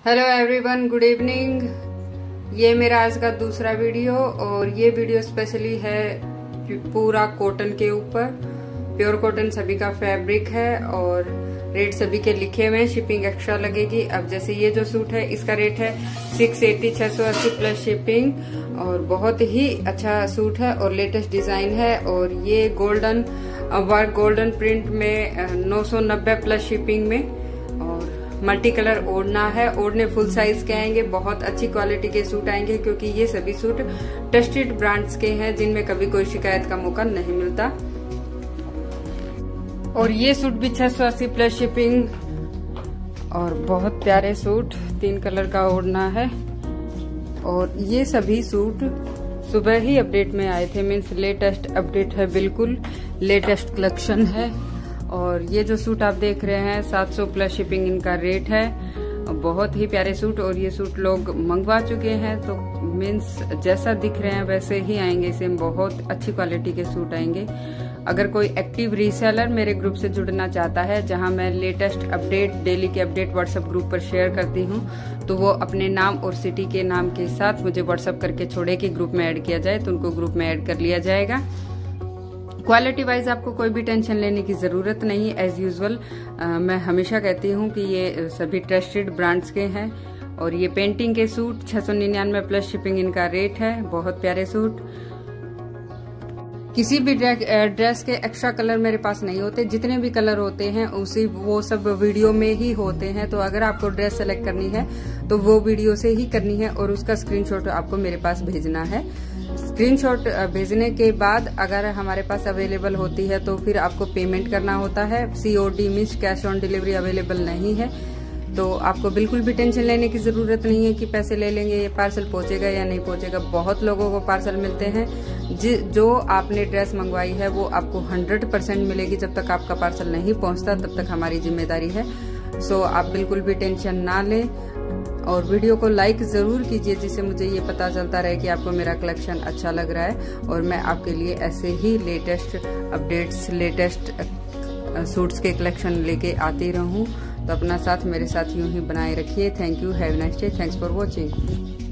Hello everyone, good evening. ये मेरा आज का दूसरा वीडियो और ये वीडियो स्पेशली है पूरा कॉटन के ऊपर। प्योर कॉटन सभी का फैब्रिक है और रेट सभी के लिखे हुए हैं। शिपिंग एक्स्ट्रा लगेगी। अब जैसे ये जो सूट है इसका रेट है 680 प्लस शिपिंग और बहुत ही अच्छा सूट है और लेटेस्ट डिजाइन है। और ये गोल्डन वर्क गोल्डन प्रिंट में 990 प्लस शिपिंग में और मल्टी कलर ओढ़ना है। ओढ़ने फुल साइज के आएंगे, बहुत अच्छी क्वालिटी के सूट आएंगे क्योंकि ये सभी सूट ट्रस्टेड ब्रांड्स के हैं जिनमें कभी कोई शिकायत का मौका नहीं मिलता। और ये सूट भी 680 प्लस शिपिंग और बहुत प्यारे सूट, 3 कलर का ओढ़ना है। और ये सभी सूट सुबह ही अपडेट में आए थे, मीन्स लेटेस्ट अपडेट है, बिल्कुल लेटेस्ट कलेक्शन है। और ये जो सूट आप देख रहे हैं 700 प्लस शिपिंग इनका रेट है। बहुत ही प्यारे सूट और ये सूट लोग मंगवा चुके हैं तो मीन्स जैसा दिख रहे हैं वैसे ही आएंगे। इसे बहुत अच्छी क्वालिटी के सूट आएंगे। अगर कोई एक्टिव रीसेलर मेरे ग्रुप से जुड़ना चाहता है जहां मैं लेटेस्ट अपडेट, डेली के अपडेट व्हाट्सएप ग्रुप पर शेयर करती हूं, तो वो अपने नाम और सिटी के नाम के साथ मुझे व्हाट्सएप करके छोड़े कि ग्रुप में ऐड किया जाए, तो उनको ग्रुप में ऐड कर लिया जाएगा। क्वालिटी वाइज आपको कोई भी टेंशन लेने की जरूरत नहीं। एज यूजुअल मैं हमेशा कहती हूँ कि ये सभी ट्रस्टेड ब्रांड्स के हैं। और ये पेंटिंग के सूट 699 प्लस शिपिंग इनका रेट है। बहुत प्यारे सूट। किसी भी ड्रेस के एक्स्ट्रा कलर मेरे पास नहीं होते, जितने भी कलर होते हैं उसी वो सब वीडियो में ही होते हैं। तो अगर आपको ड्रेस सेलेक्ट करनी है तो वो वीडियो से ही करनी है और उसका स्क्रीनशॉट आपको मेरे पास भेजना है। स्क्रीनशॉट भेजने के बाद अगर हमारे पास अवेलेबल होती है तो फिर आपको पेमेंट करना होता है। COD means cash on delivery available नहीं है, तो आपको बिल्कुल भी टेंशन लेने की जरूरत नहीं है कि पैसे ले लेंगे, ये पार्सल पहुंचेगा या नहीं पहुंचेगा। बहुत लोगों को पार्सल मिलते हैं। जो आपने ड्रेस मंगवाई है वो आपको 100% मिलेगी। जब तक आपका पार्सल नहीं पहुंचता तब तक हमारी जिम्मेदारी है। सो आप बिल्कुल भी टेंशन ना लें और वीडियो को लाइक जरूर कीजिए जिससे मुझे ये पता चलता रहे कि आपको मेरा कलेक्शन अच्छा लग रहा है और मैं आपके लिए ऐसे ही लेटेस्ट अपडेट्स, लेटेस्ट सूट्स के कलेक्शन लेके आती रहूं। तो अपना साथ मेरे साथ यूं ही बनाए रखिए। Thank you, have nice day, thanks for watching.